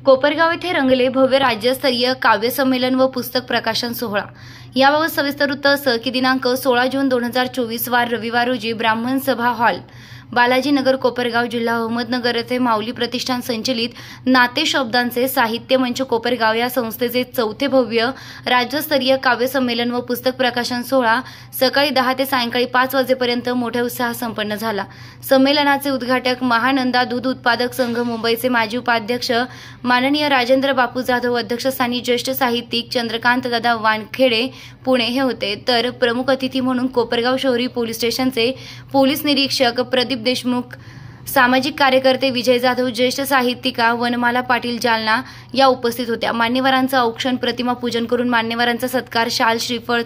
कोपरगाव येथे रंगले भव्य राज्यस्तरीय काव्य संमेलन व पुस्तक प्रकाशन सोहळा। याबाबत सविस्तर वृत्त असं की दिनांक 16 जून 2024 वार रविवार रोजी ब्राह्मण सभा हॉल बालाजी नगर कोपरगाव जिल्हा अहमदनगर येथे माऊली प्रतिष्ठान संचलित नाते शब्दांचे साहित्य मंच कोपरगाव या संस्थेचे चौथे भव्य राज्यस्तरीय काव्य संमेलन व पुस्तक प्रकाशन सोहळा सकाळी 10 ते सायंकाळी 5 वाजेपर्यंत मोठ्या उत्साहात संपन्न झाला। संमेलनाचे उद्घाटक महानंदा दूध उत्पादक संघ मुंबईचे माजी उपाध्यक्ष माननीय राजेंद्र बापू जाधव, अध्यक्षस्थानी ज्येष्ठ साहित्यिक चंद्रकांत दादा वानखेडे पुणे हे होते। तर प्रमुख अतिथी म्हणून कोपरगाव शहरी पोलीस स्टेशनचे पोलीस निरीक्षक प्रदीप देशमुख, सामाजिक कार्यकर्ते विजय जाधव, ज्येष्ठ साहित्यिका वनमाला पाटील जालना या उपस्थित होत्या। मान्यवरांचं औक्षण, प्रतिमा पूजन करून मान्यवरांचा सत्कार शाल, श्रीफळ,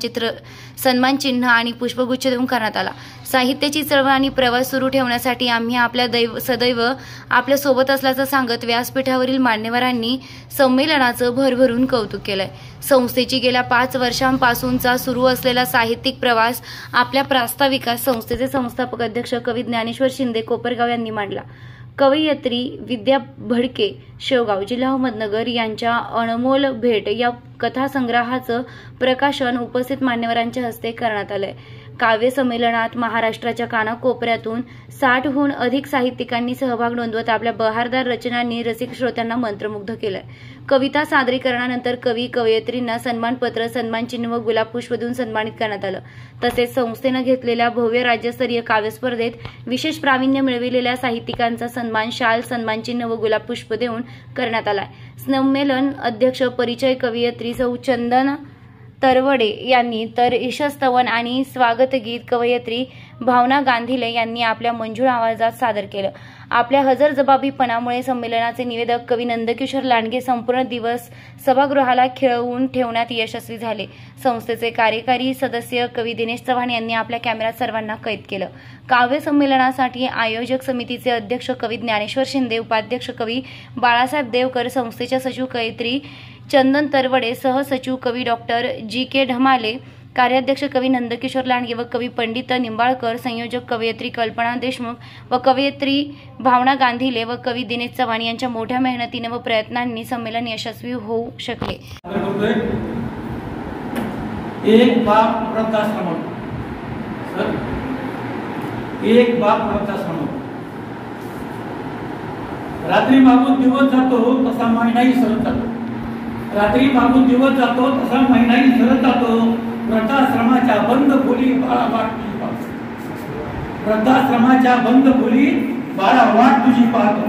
सन्मान चिन्ह आणि पुष्पगुच्छ देऊन करण्यात आला। साहित्याची चळवळ आणि प्रवास सुरू ठेवण्यासाठी आम्ही आपल्या सदैव आपल्या सोबत असल्याचं सांगत व्यासपीठावरील मान्यवरांनी संमेलनाचं भरभरून कौतुक केलंय। संस्थेची गेल्या 5 वर्षांपासूनचा सुरू असलेला साहित्यिक प्रवास आपल्या प्रास्ताविकात संस्थेचे संस्थापक अध्यक्ष कवी ज्ञानेश्वर शिंदे कोपरगाव यांनी मांडला। कवयित्री विद्या भडके शेवगाव जिल्हा अहमदनगर यांच्या अनमोल भेट या कथासंग्रहाचं प्रकाशन उपस्थित मान्यवरांच्या हस्ते करण्यात आलंय। काव्य संमेलनात महाराष्ट्राच्या कानाकोपऱ्यातून 60हून अधिक साहित्यिकांनी सहभाग नोंदवत आपल्या बहारदार रचनांनी रसिक श्रोत्यांना मंत्रमुग्ध केलंय। कविता सादरीकरणानंतर कवी कवयित्रींना सन्मानपत्र, सन्मानचिन्ह व गुलाब पुष्प देऊन सन्मानित करण्यात आलं। तसेच संस्थेनं घेतलेल्या भव्य राज्यस्तरीय काव्य स्पर्धेत विशेष प्रावीण्य मिळविलेल्या साहित्यिकांचा सन्मान शाल, सन्मानचिन्ह व गुलाब पुष्प देऊन करण्यात आलाय। संमेलन अध्यक्ष परिचय कवयित्री सौ चंदन तरवडे यांनी तर ईशस्तवन आणि स्वागतगीत कवयित्री भावना गांधीले यांनी आपल्या मंजूळ आवाजात सादर केलं। आपल्या हजरजबाबीपणामुळे संमेलनाचे निवेदक कवी नंदकिशोर लांडगे संपूर्ण दिवस सभागृहाला खिळवून ठेवण्यात यशस्वी झाले। संस्थेचे कार्यकारी सदस्य कवी दिनेश चव्हाण यांनी आपल्या कॅमेऱ्यात सर्वांना कैद केलं। काव्य संमेलनासाठी आयोजक समितीचे अध्यक्ष कवी ज्ञानेश्वर शिंदे, उपाध्यक्ष कवी बाळासाहेब देवकर, संस्थेच्या सचिव कवयित्री चंदन तरवडे, सहसचिव कवी डॉक्टर जी.के. ढमाले, कार्याध्यक्ष कवी नंदकिशोर लांडगे व कवी पंडित निंबाळकर, संयोजक कवयित्री कल्पना देशमुख व कवयित्री भावना गांधीले व कवी दिनेश चव्हाण यांच्या मोठ्या मेहनतीने व प्रयत्नांनी संमेलन यशस्वी होऊ शकले। एक बाप वृद्धाश्रम, एक बाप वृद्धाश्रम, रात्री मागून दिवस जातो तसा महिनाही सरत जातो, रात्री मागून दिवस जातो तसा महिनाही सरत जातो। वृद्धाश्रमाच्या बंद खोली बाळा वाट तुझी पाहतो, वृद्धाश्रमाच्या बंद खोली बाळा वाट तुझी पाहतो।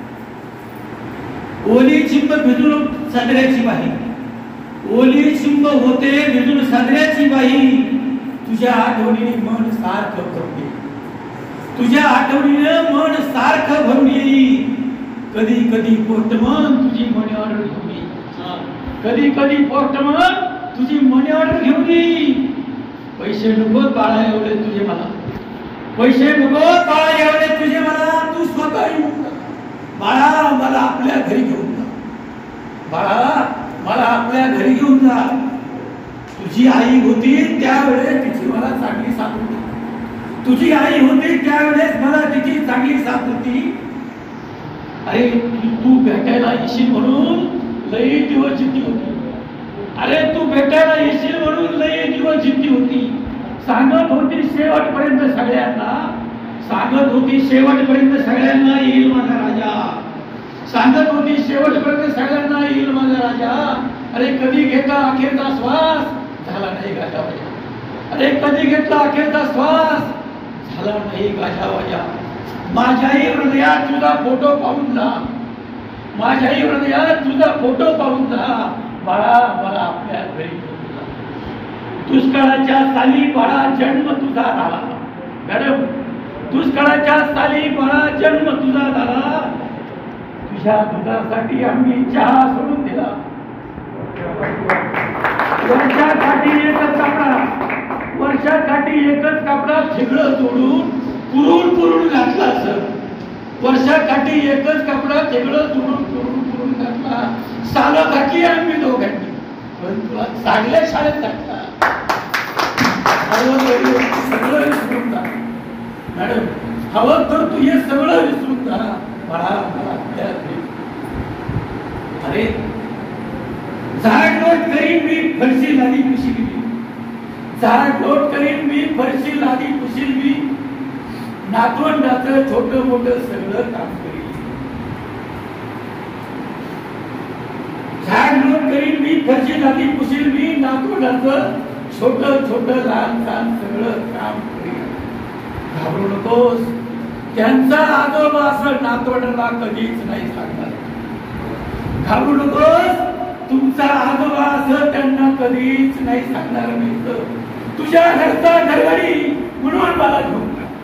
ओली चिंब भिजून सदऱ्याची बाई, ओली चिंब होते भिजून सदऱ्याची बाई, तुझ्या आठवणीने मन सारखं भरते, तुझ्या आठवणीने मन सारखं भरून येई। कधी कधी पोस्टमन तुझी मनी ऑर्डर घेऊन येई, कधी कधी पोस्टमन तुझी मनी ऑर्डर घेऊन येई। पैसे नको बाळा एवढे तुझे मला, पैसे नको बाळा एवढे तुझे मला, तू स्वतः येऊन जा बाळा, मला आपल्या घरी घेऊन जा बाळा, मला आपल्या घरी घेऊन जा। तुझी आई होती त्यावेळेस तिची मला चांगली साथ होती, तुझी आई होती त्यावेळेस मला तिची चांगली साथ होती। अरे तू भेटायला येशील म्हणून लई दिवस जिद्दी होती, अरे तू भेटायला येशील म्हणून लई दिवस जिद्दी होती। सांगत होती शेवटपर्यंत सगळ्यांना, सांगत होती शेवटपर्यंत सगळ्यांना येईल माझा राजा, सांगत होती शेवटपर्यंत सगळ्यांना येईल माझा राजा। अरे कधी घेतला अखेरचा श्वास, झाला नाही गाजावाजा, अरे कधी घेतला अखेरचा श्वास, झाला नाही गाजावाजा। माझ्याही हृदयात तुझा फोटो पाहून जा, माझ्याही हृदयात तुझा फोटो पाहून जा बाळा, मला आपल्या घरी घेऊन जा। दुष्काळाच्या साली बाळा जन्म तुझा झाला, मॅडम दुष्काळाच्या साली बाळा जन्म तुझा झाला। तुझ्या दुधासाठी आम्ही चहा सोडून दिला, वर्षाकाठी एकच कापडा, वर्षाकाठी एकच कापडा ठिगळं जोडून पुरून पुरून घातला सर, वर्षाकाठी एकच कपडा ठिगळं जोडून पुरून पुरून घातला। सालं घातली आम्ही दोघांनी, पण तुला चांगल्या शाळेत घातला। सगळं विसरून जा मॅडम, हवं तर तू हे सगळं विसरून जा बाळा, मला फरशी लादी पुशील मी, झाड लोट करीन मी, फरशी लादी पुशील मी, नातवंडाचं छोटं मोठं सगळं काम करीन, झाड लोट करीन मी, फरशी लादी पुशील मी, नातवंडाचं छोटं छोटं लहान लहान सगळं काम करीन. घाबरू नकोस, त्यांचा आजोबा असं नातवंडाला कधीच नाही सांगणार. घाबरू नकोस, तुमचा आजोबा असं त्यांना कधीच नाही सांगणार. नाही तुझ्या घरचा घरवाडी म्हणून मला घेऊन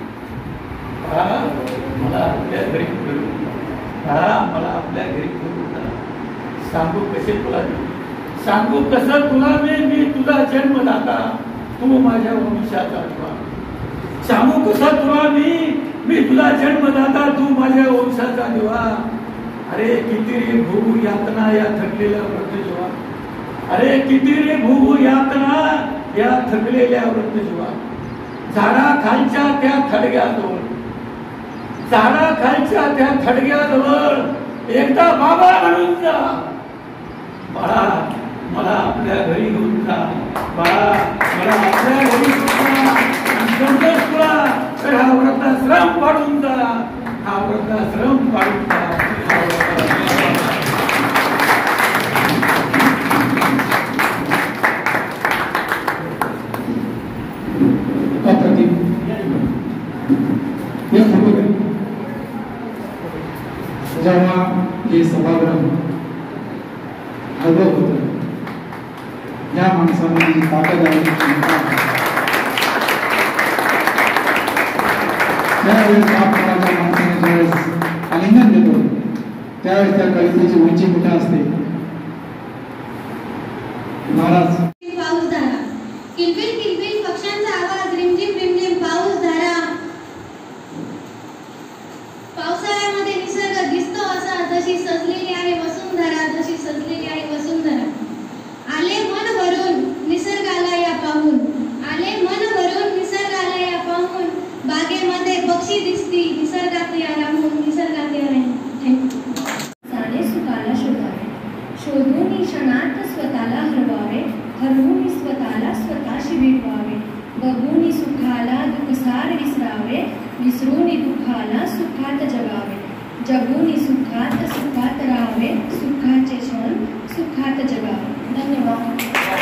मला आपल्या घरी मला आपल्या घरी सांगू कसे तुला, सांगू कसं तुला मी तुझा जन्मदाता, तू माझ्या वंशाचा दिवा. सांगू कसा तुला मी तुझा जन्मदाता, तू माझ्या वंशाचा दिवा. अरे किती रे भू यातना या थकलेल्या वृद्ध जीवा, अरे किती रे भू यातना या थकलेल्या वृद्ध जीवा. झाडाखालच्या त्या थडग्याजवळ, झाडाखालच्या त्या थडग्याजवळ एकदा बाबा म्हणून जा. बाळा मला आपल्या घरी घेऊन जा, बाळा मला आपल्या घरी समजत तुला तर हा वृद्धाश्रम पाडून जा, हा वृद्धाश्रम पाडून जा. जेव्हा हे सभागृह हवं होतं, या माणसांनी ताकद आहे, त्यावेळेस आपणाच्या माणसाने ज्यावेळेस आलिंगन देतो त्यावेळेस त्या कवितेची उंची कुठे असते. महाराज पाऊस धारा, किलबिल किलबिल पक्ष्यांचा आवाज, रिमझिम रिमझिम पाऊस धारा. पावसाळ्यामध्ये निसर्ग दिसतो असा, जशी सजलेली आहे वसुंधरा, जशी सजलेली आहे वसुंधरा. आले मन भरून निसर्गाला या पाहून, आले मन भरून निसर्गाला या पाहून. बागेमध्ये पक्षी दिसती, निसर्गात या राहून, निसर्गात या राहून. साने सुखाला शोधावे, शोधून क्षणात स्वतःला हरवावे, हरवून स्वतःला स्वतःशी भेटवावे. बघून सुखाला दुःखसार विसरावे, विसरून दुःखाला सुखात जगावे. जगून सुखात सुखात राहावे, सुखाचे क्षण सुखात जगावे. धन्यवाद.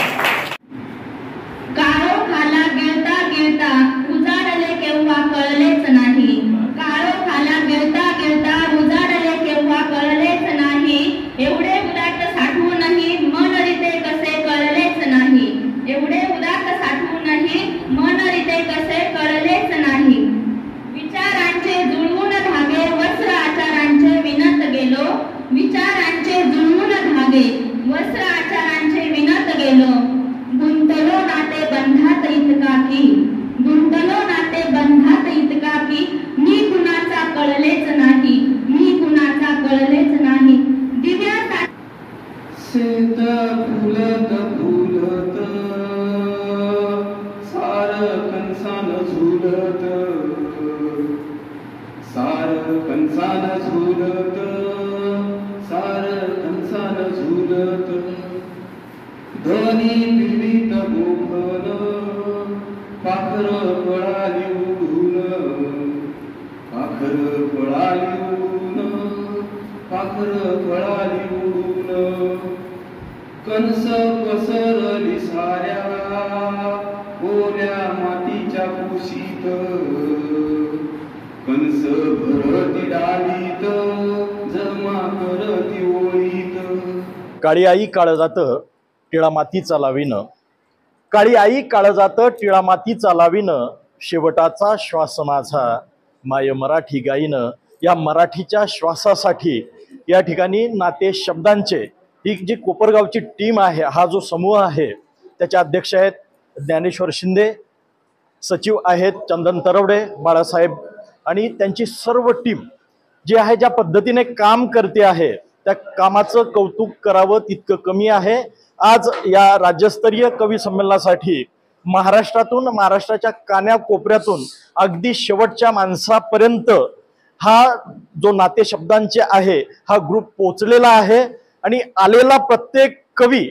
काळोखाला गिळता गिळता उजाडले केव्हा कळलेच नाही, काळोखाला गिळता गिळता उजाडले केव्हा कळलेच नाही. एवढे उदाट साठवूनही मन रीते कसे कळलेच नाही, एवढे उदाट साठवूनही मन रीते कसे कळलेच नाही. विचारांचे जुळवून धागे वस्त्र आचारांचे विणत गेलो, विचारांचे जुळवून धागे वस्त्र आचारांचे विणत गेलो. गुंतलो नाते बंधात इतका की, गुंतलो नाते बंधात इतका की. मी कुणाचा कळलेच नाही, मी कुणाचा कळलेच नाही. दिव्यात शेत फुलत फुलत सार कंसान झुलत, सार कंसान झुलत, सार कंसान झुलत. धनी पिढीत गोखल पाखर पळाली उडून, पाखर पळाली उडून, पाखर पळाली उडून. कणस पसरली साऱ्या ओल्या मातीच्या कुशीत, कणस भरती डालीत, जमा करती ओळीत. काळी आई काळजात टिळा माती चालावीनं, काळी आई काळजात टिळा माती चालावीनं. शेवटाचा श्वास माझा माय मराठी गाईनं. या मराठीच्या श्वासासाठी या ठिकाणी नाते शब्दांचे ही जी कोपरगावची टीम आहे, हा जो समूह आहे त्याचे अध्यक्ष आहेत ज्ञानेश्वर शिंदे, सचिव आहेत चंदन तरवडे, बाळासाहेब आणि त्यांची सर्व टीम जी आहे ज्या पद्धतीने काम करते आहे त्या कामाचं कौतुक करावं तितकं कमी आहे. आज या राज्यस्तरीय कवी संमेलनासाठी महाराष्ट्रातून, महाराष्ट्राच्या कान्याकोपऱ्यातून अगदी शेवटच्या माणसापर्यंत हा जो नाते शब्दांचे आहे हा ग्रुप पोचलेला आहे. आणि आलेला प्रत्येक कवी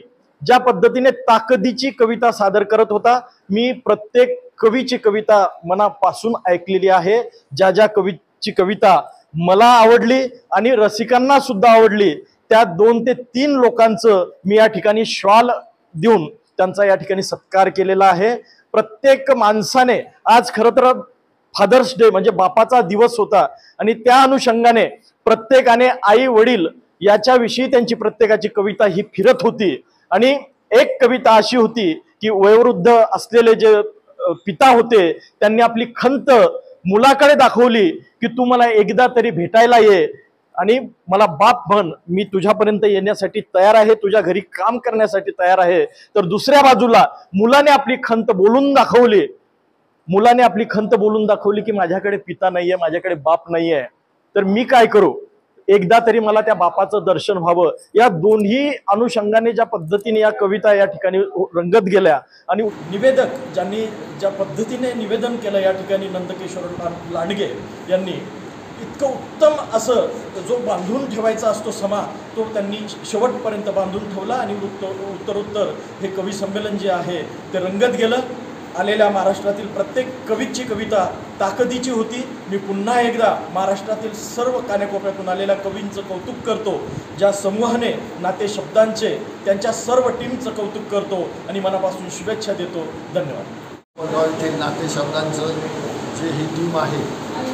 ज्या पद्धतीने ताकदीची कविता सादर करत होता, मी प्रत्येक कवीची कविता मनापासून ऐकलेली आहे. ज्या ज्या कवीची कविता मला आवडली आणि रसिकांना सुद्धा आवडली, त्या 2 ते 3 लोकांचं मी या ठिकाणी श्वाल देऊन त्यांचा या ठिकाणी सत्कार केलेला आहे. प्रत्येक माणसाने आज खरं तर फादर्स डे म्हणजे बापाचा दिवस होता आणि त्या अनुषंगाने प्रत्येकाने आई वडील याच्याविषयी त्यांची प्रत्येकाची कविता ही फिरत होती. आणि एक कविता अशी होती की वयोवृद्ध असलेले जे पिता होते त्यांनी आपली खंत मुलाकडे दाखवली की तू मला एकदा तरी भेटायला ये आणि मला बाप म्हण, मी तुझ्यापर्यंत येण्यासाठी तयार आहे, तुझ्या घरी काम करण्यासाठी तयार आहे. तर दुसऱ्या बाजूला मुलाने आपली खंत बोलून दाखवली, मुलाने आपली खंत बोलून दाखवली की माझ्याकडे पिता नाहीये, माझ्याकडे बाप नाहीये, तर मी काय करू, एकदा तरी मला त्या बापाचं दर्शन व्हावं. या दोन्ही अनुषंगाने ज्या पद्धतीने या कविता या ठिकाणी रंगत गेल्या आणि निवेदक ज्यांनी ज्या पद्धतीने निवेदन केलं या ठिकाणी नंदकिशोर लांडगे यांनी इतकं उत्तम असं जो बांधून ठेवायचा असतो समा तो त्यांनी शेवटपर्यंत बांधून ठेवला आणि उत्तरोत्तर हे कवी संमेलन जे आहे ते रंगत गेलं. आलेल्या महाराष्ट्रातील प्रत्येक कवीची कविता ताकदीची होती. मी पुन्हा एकदा महाराष्ट्रातील सर्व कानेकोपऱ्यातून आलेल्या कवींचं कौतुक करतो. ज्या समूहाने नाते शब्दांचे त्यांच्या सर्व टीमचं कौतुक करतो आणि मनापासून शुभेच्छा देतो. धन्यवाद. नाते शब्दांचं जे ही टीम आहे,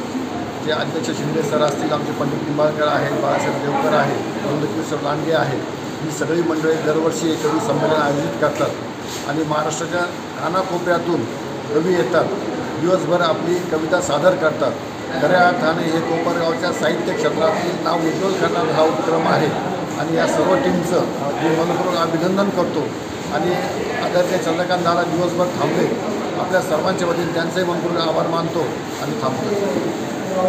जे अध्यक्ष शिंदे सर असतील, आमचे पंडित निंबाळकर आहेत, बाळासाहेब देवकर आहेत, नंदकिशोर लांडगे आहेत, ही सगळी मंडळी दरवर्षी एक कवी संमेलन आयोजित करतात आणि महाराष्ट्राच्या कानाकोपऱ्यातून कवी येतात, दिवसभर आपली कविता सादर करतात. खऱ्या अर्थाने हे कोपरगावच्या साहित्य क्षेत्रातील नाव उज्ज्वल करणारा हा उपक्रम आहे आणि या सर्व टीमचं मी मनपूर्वक अभिनंदन करतो आणि आदरणीय चंद्रकांत दादा दिवसभर थांबले, आपल्या सर्वांच्या वतीने त्यांचंही मनपूर्वक आभार मानतो आणि थांबतो.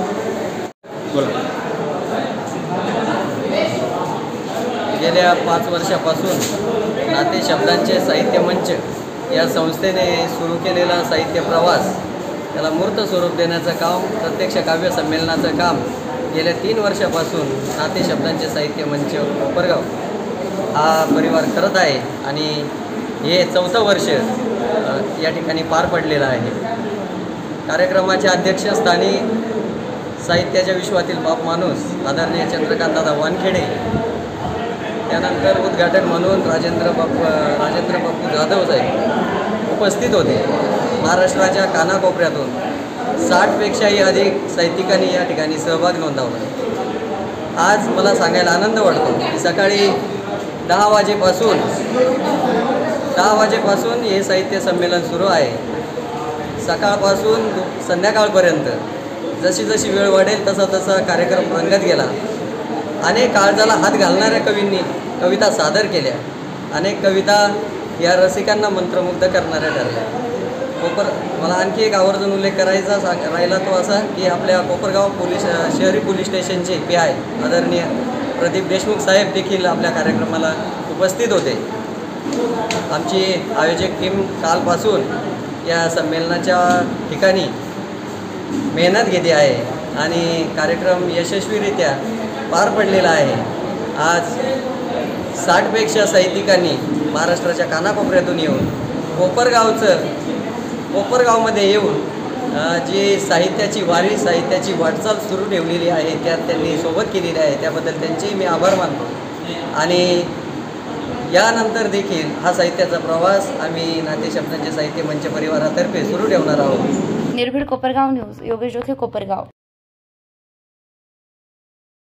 गेल्या 5 वर्षापासून नाते शब्दांचे साहित्य मंच या संस्थेने सुरू केलेला साहित्य प्रवास त्याला मूर्त स्वरूप देण्याचं काम, प्रत्यक्ष काव्य संमेलनाचं काम गेल्या 3 वर्षापासून नाते शब्दांचे साहित्य मंच कोपरगाव हा परिवार करत आहे आणि हे 4थं वर्ष या ठिकाणी पार पडलेलं आहे. कार्यक्रमाच्या अध्यक्षस्थानी साहित्याच्या विश्वातील बाप माणूस आदरणीय चंद्रकांतदादा वानखेडे, त्यानंतर उद्घाटक म्हणून राजेंद्र बापू जाधव साहेब उपस्थित होते. महाराष्ट्राच्या कानाकोपऱ्यातून 60पेक्षाही अधिक साहित्यिकांनी या ठिकाणी सहभाग नोंदवला. आज मला सांगायला आनंद वाटतो की सकाळी 10 वाजेपासून हे साहित्य संमेलन सुरू आहे. सकाळपासून संध्याकाळपर्यंत जशी जशी वेळ वाढेल तसा तसा कार्यक्रम रंगत गेला. अनेक काळजाला हात घालणाऱ्या कवींनी कविता सादर केल्या. अनेक कविता या रसिकांना मंत्रमुग्ध करणाऱ्या ठरल्या. मला आणखी एक आवर्जून उल्लेख करायचा राहिला तो असा की आपल्या कोपरगाव शहरी पोलीस स्टेशनचे PI आदरणीय प्रदीप देशमुख साहेब देखील आपल्या कार्यक्रमाला उपस्थित होते. आमची आयोजक टीम कालपासून या संमेलनाच्या ठिकाणी मेहनत घेते आहे आणि कार्यक्रम यशस्वीरित्या पार पडलेला आहे. आज 60पेक्षा साहित्यिकांनी महाराष्ट्राच्या कानाकोपऱ्यातून येऊन कोपरगावमध्ये येऊन जी साहित्याची वारी, साहित्याची वाटचाल सुरू ठेवलेली आहे त्यात त्यांनी सोबत केलेली आहे. त्याबद्दल त्यांचेही मी आभार मानतो आणि यानंतर देखील हा साहित्याचा प्रवास आम्ही नाते शब्दांचे साहित्य मंच परिवारातर्फे सुरू ठेवणार आहोत. निर्भीड कोपरगाव न्यूज, योगेश जोखे, कोपरगाव.